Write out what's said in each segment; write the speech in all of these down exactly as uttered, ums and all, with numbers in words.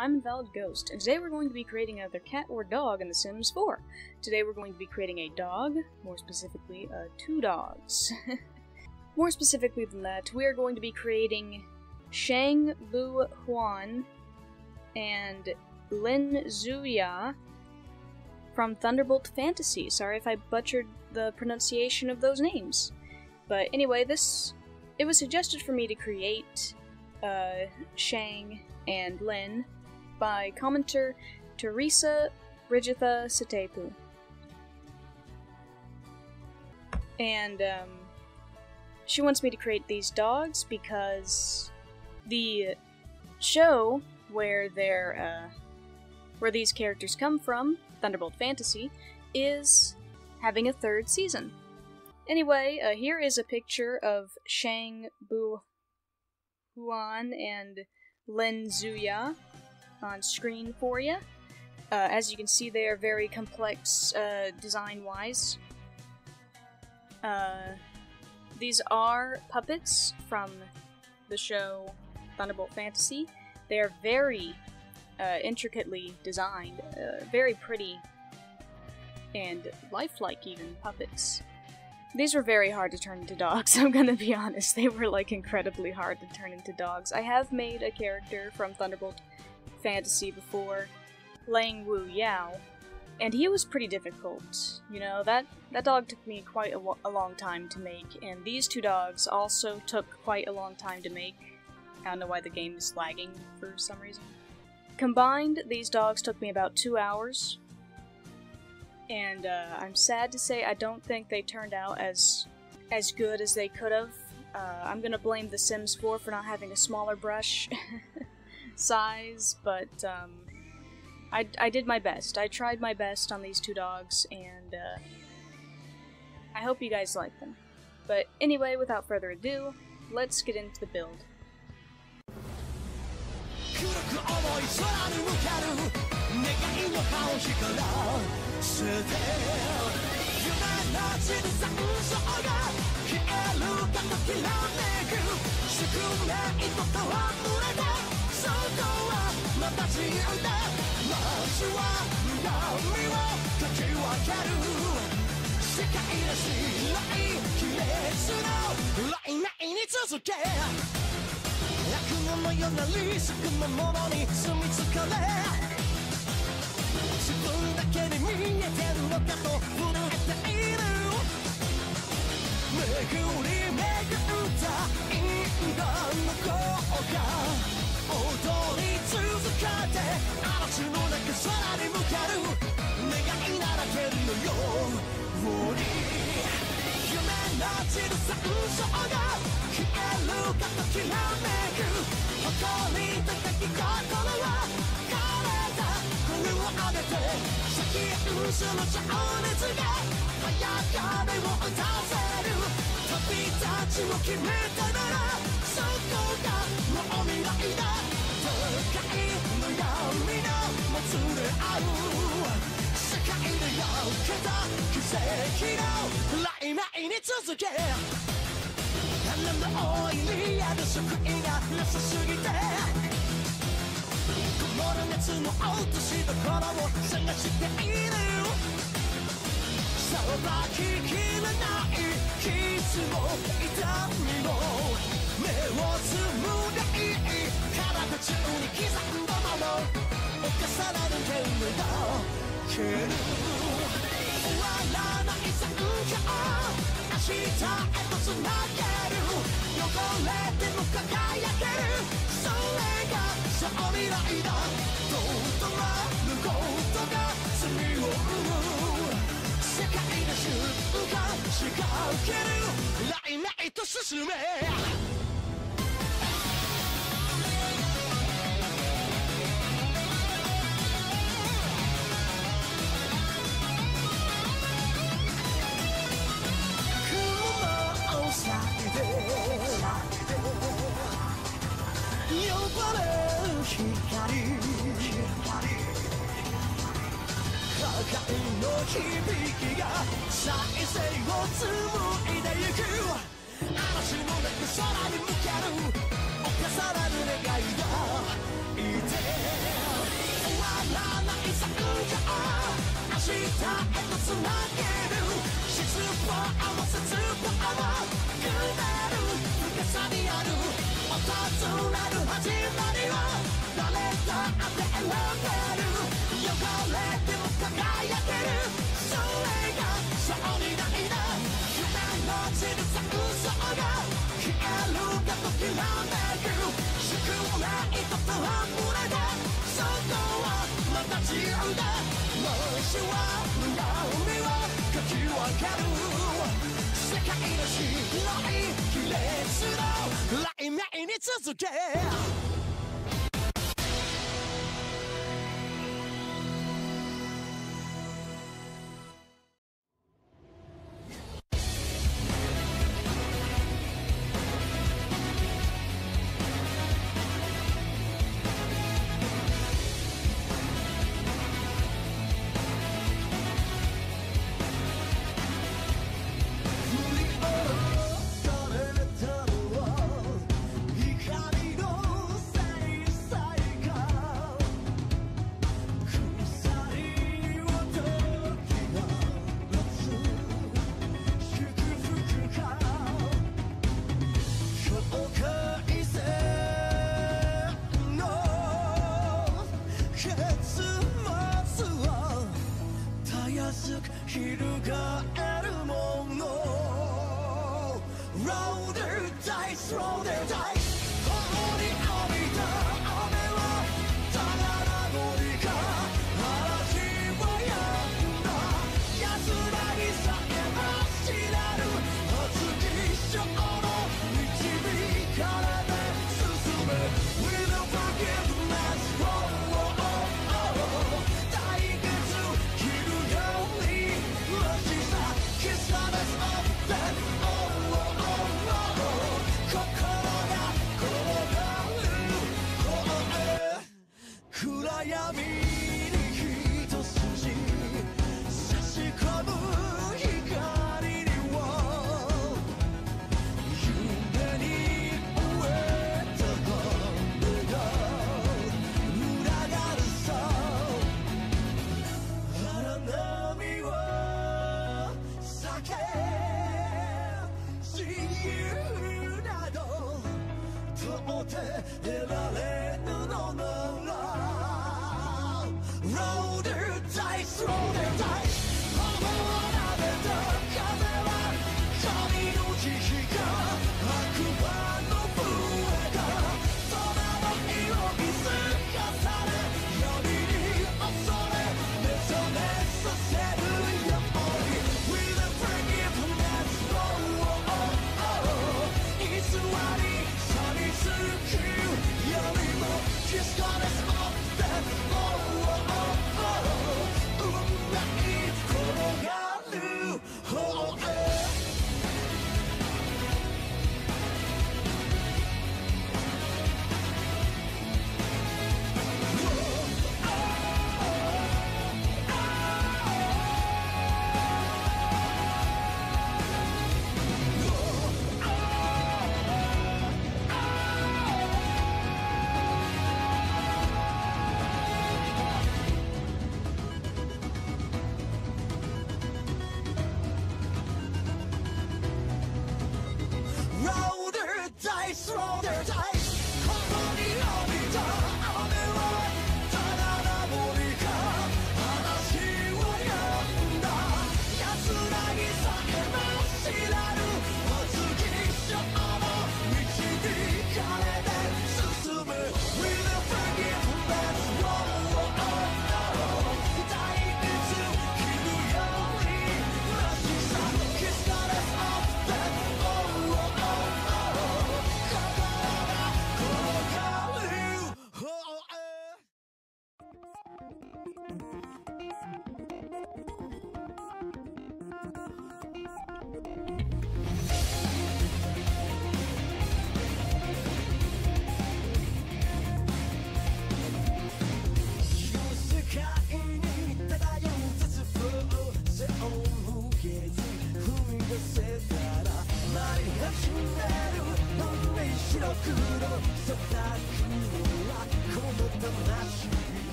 I'm Invalid Ghost, and today we're going to be creating either cat or dog in The Sims four. Today we're going to be creating a dog, more specifically, uh, two dogs. More specifically than that, we are going to be creating Shang, Lu, Huan, and Lin Zuya from Thunderbolt Fantasy. Sorry if I butchered the pronunciation of those names. But anyway, this... it was suggested for me to create uh, Shang and Lin by commenter Teresa Brigitha Satepu. And um, she wants me to create these dogs because the show where they're, uh, where these characters come from, Thunderbolt Fantasy, is having a third season. Anyway, uh, here is a picture of Shang, Bu, Huan, and Lin Zuya on screen for you. Uh, as you can see, they are very complex uh, design-wise. Uh, these are puppets from the show Thunderbolt Fantasy. They are very uh, intricately designed, uh, very pretty, and lifelike even puppets. These were very hard to turn into dogs, I'm gonna be honest. They were, like, incredibly hard to turn into dogs. I have made a character from Thunderbolt Fantasy before, Lang Wu Yao, and he was pretty difficult. You know, that, that dog took me quite a, a long time to make, and these two dogs also took quite a long time to make. I don't know why the game is lagging for some reason. Combined, these dogs took me about two hours. And uh, I'm sad to say I don't think they turned out as as good as they could have. Uh, I'm gonna blame The Sims four for not having a smaller brush size, but um, I, I did my best. I tried my best on these two dogs, and uh, I hope you guys like them. But anyway, without further ado, let's get into the build. 続け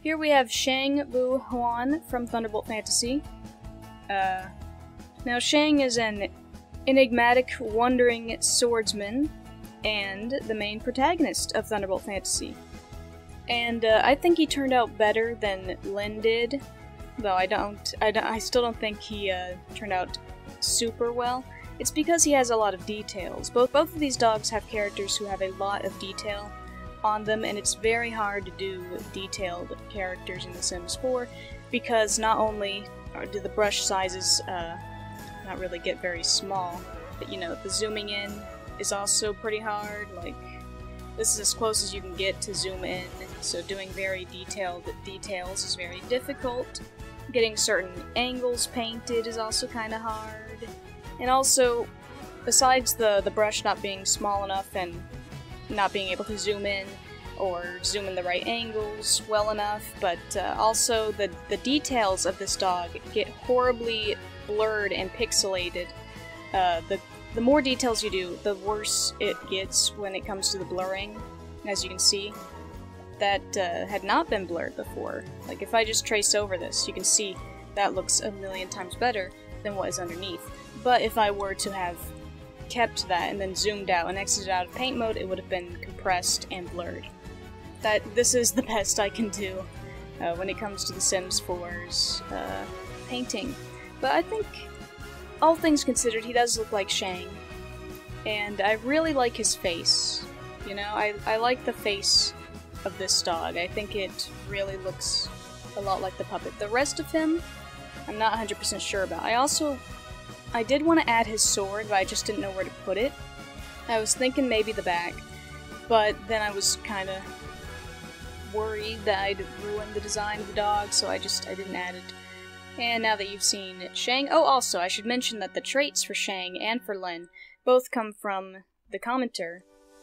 Here we have Shang Vu Huan from Thunderbolt Fantasy. Uh, now Shang is an enigmatic, wandering swordsman and the main protagonist of Thunderbolt Fantasy. And uh, I think he turned out better than Lin did, though I don't, I, don't, I still don't think he uh, turned out super well. It's because he has a lot of details. Both, both of these dogs have characters who have a lot of detail on them, and it's very hard to do detailed characters in The Sims four, because not only do the brush sizes uh, not really get very small, but you know, the zooming in is also pretty hard. Like, this is as close as you can get to zoom in, so doing very detailed details is very difficult. Getting certain angles painted is also kind of hard. And also, besides the, the brush not being small enough and not being able to zoom in or zoom in the right angles well enough, but uh, also the, the details of this dog get horribly blurred and pixelated. Uh, the, the more details you do, the worse it gets when it comes to the blurring. As you can see, that uh, had not been blurred before. Like, if I just trace over this, you can see that looks a million times better than what is underneath. But if I were to have kept that and then zoomed out and exited out of paint mode, it would have been compressed and blurred. That this is the best I can do uh, when it comes to The Sims four's uh, painting. But I think, all things considered, he does look like Shang, and I really like his face. You know, I, I like the face of this dog. I think it really looks a lot like the puppet. The rest of him, I'm not one hundred percent sure about. I also I did want to add his sword, but I just didn't know where to put it. I was thinking maybe the back, but then I was kind of worried that I'd ruin the design of the dog, so I just I didn't add it. And now that you've seen Shang... Oh, also, I should mention that the traits for Shang and for Lin both come from the commenter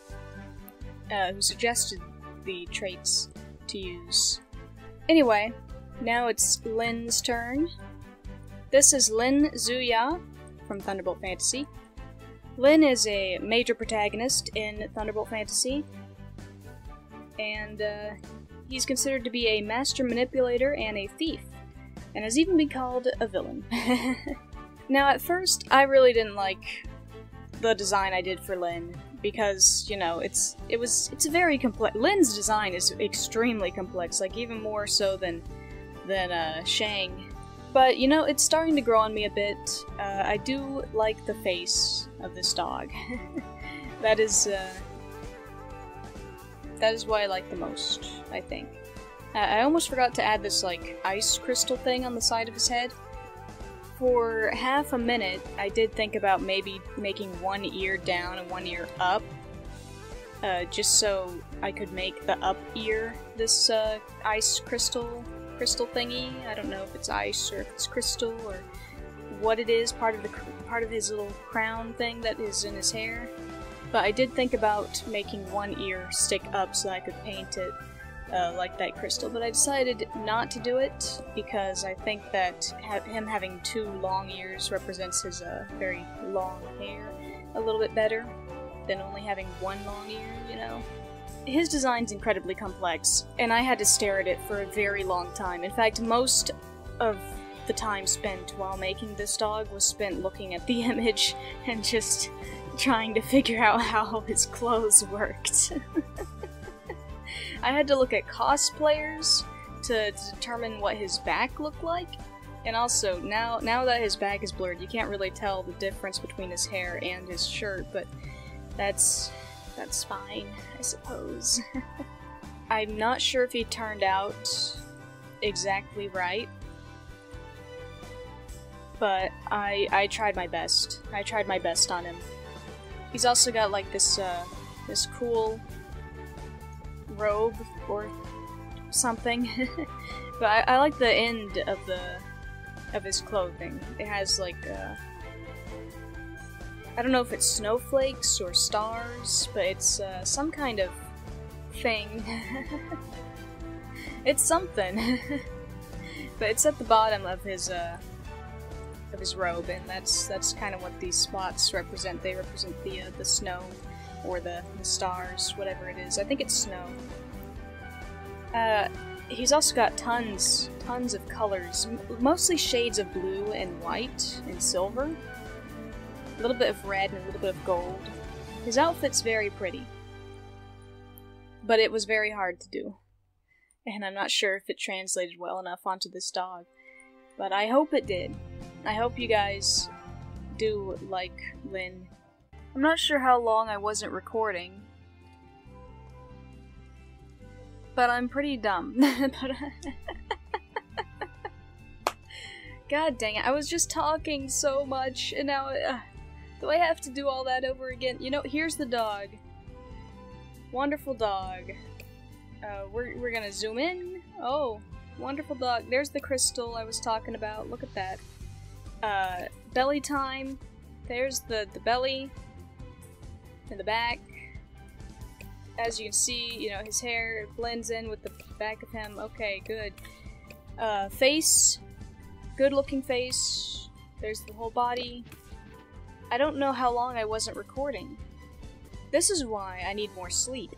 uh, who suggested the traits to use. Anyway, now it's Lin's turn. This is Lin Zuya from Thunderbolt Fantasy. Lin is a major protagonist in Thunderbolt Fantasy, and uh, he's considered to be a master manipulator and a thief, and has even been called a villain. Now, at first, I really didn't like the design I did for Lin, because, you know, it's it was it's very complex. Lin's design is extremely complex, like even more so than than uh, Shang. But, you know, it's starting to grow on me a bit. Uh, I do like the face of this dog. That is, uh, that is what I like the most, I think. Uh, I almost forgot to add this, like, ice crystal thing on the side of his head. For half a minute, I did think about maybe making one ear down and one ear up, uh, just so I could make the up ear this uh, ice crystal crystal thingy. I don't know if it's ice or if it's crystal or what it is, part of the part of his little crown thing that is in his hair. But I did think about making one ear stick up so I could paint it uh, like that crystal, but I decided not to do it because I think that ha him having two long ears represents his uh, very long hair a little bit better than only having one long ear, you know? His design's incredibly complex, and I had to stare at it for a very long time. In fact, most of the time spent while making this dog was spent looking at the image and just trying to figure out how his clothes worked. I had to look at cosplayers to, to determine what his back looked like, and also, now, now that his back is blurred, you can't really tell the difference between his hair and his shirt, but that's... that's fine, I suppose. I'm not sure if he turned out exactly right, but I I tried my best. I tried my best on him. He's also got like this uh, this cool robe or something, but I, I like the end of the of his clothing. It has like uh, I don't know if it's snowflakes or stars, but it's uh, some kind of thing. It's something. But it's at the bottom of his uh, of his robe, and that's that's kind of what these spots represent. They represent the uh, the snow or the, the stars, whatever it is. I think it's snow. Uh, he's also got tons, tons of colors, m mostly shades of blue and white and silver. A little bit of red and a little bit of gold. His outfit's very pretty. But it was very hard to do. And I'm not sure if it translated well enough onto this dog. But I hope it did. I hope you guys do like Lynn. I'm not sure how long I wasn't recording. But I'm pretty dumb. God dang it, I was just talking so much, and now uh, do I have to do all that over again? You know, here's the dog. Wonderful dog. Uh, we're, we're gonna zoom in. Oh, wonderful dog. There's the crystal I was talking about. Look at that. Uh, belly time. There's the, the belly. In the back. As you can see, you know, his hair blends in with the back of him. Okay, good. Uh, face. Good looking face. There's the whole body. I don't know how long I wasn't recording. This is why I need more sleep.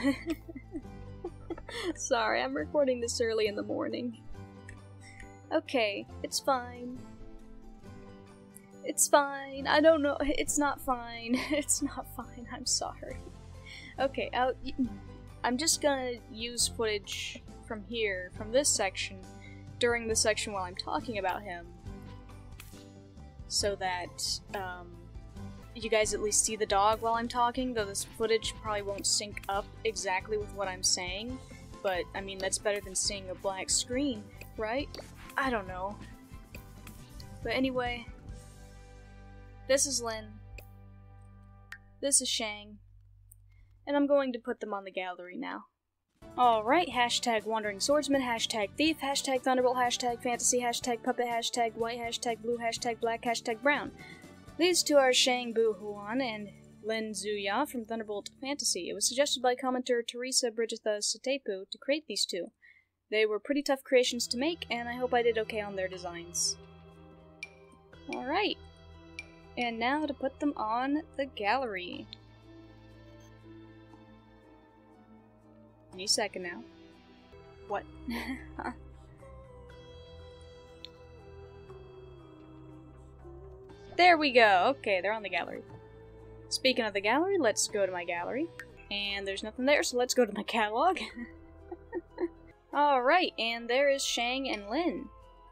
Sorry, I'm recording this early in the morning. Okay, it's fine. It's fine. I don't know. It's not fine. It's not fine. I'm sorry. Okay, I'll, I'm just gonna use footage from here, from this section, during the section while I'm talking about him, so that um, you guys at least see the dog while I'm talking, though this footage probably won't sync up exactly with what I'm saying, but, I mean, that's better than seeing a black screen, right? I don't know. But anyway, this is Lynn. This is Shang. And I'm going to put them on the gallery now. Alright, hashtag wandering swordsman, hashtag thief, hashtag thunderbolt, hashtag fantasy, hashtag puppet, hashtag white, hashtag blue, hashtag black, hashtag brown. These two are Shang Bu Huan and Lin Zuya from Thunderbolt Fantasy. It was suggested by commenter Teresa Brigitha Satepu to create these two. They were pretty tough creations to make, and I hope I did okay on their designs. Alright, and now to put them on the gallery. Any second now. What? There we go! Okay, they're on the gallery. Speaking of the gallery, let's go to my gallery. And there's nothing there, so let's go to my catalog. Alright, and there is Shang and Lin.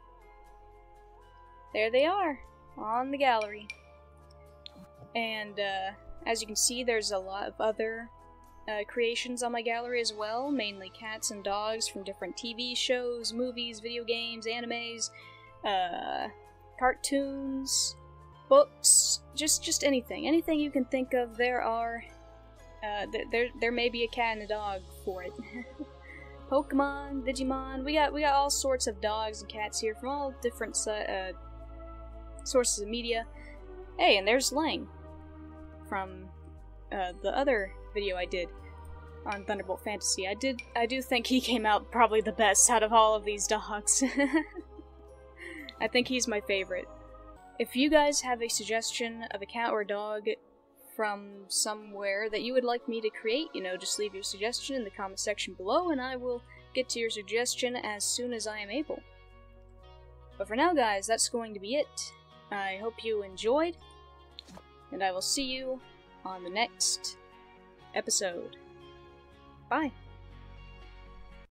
There they are, on the gallery. And, uh, as you can see, there's a lot of other Uh, creations on my gallery as well, mainly cats and dogs from different T V shows, movies, video games, animes, uh, cartoons, books, just just anything. Anything you can think of, there are, uh, th there there may be a cat and a dog for it. Pokemon, Digimon, we got we got all sorts of dogs and cats here from all different uh, sources of media. Hey, and there's Lang from uh, the other video I did on Thunderbolt Fantasy. I did I do think he came out probably the best out of all of these dogs. I think he's my favorite. If you guys have a suggestion of a cat or a dog from somewhere that you would like me to create, you know, just leave your suggestion in the comment section below and I will get to your suggestion as soon as I am able. But for now, guys, that's going to be it. I hope you enjoyed, and I will see you on the next episode. Bye.